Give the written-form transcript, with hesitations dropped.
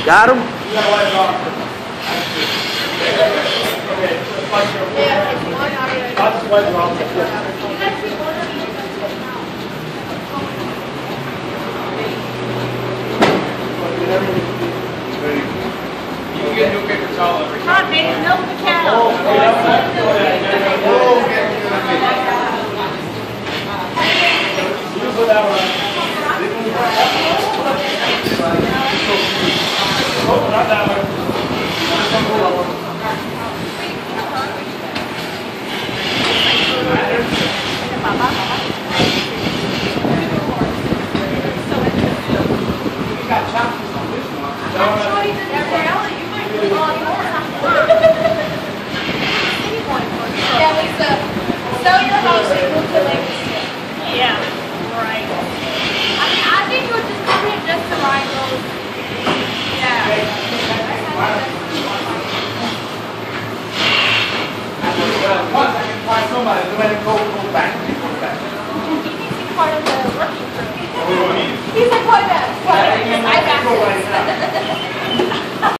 Got him? You can get a new paper towel every time. Come on, baby, milk the cow. Not that one. You got chocolates on this one. Yeah, Lisa, sell your house and move to Lake. Yeah, right. I mean, I think it would just come here just to buy those. Yeah. Once I can find somebody to let it go back.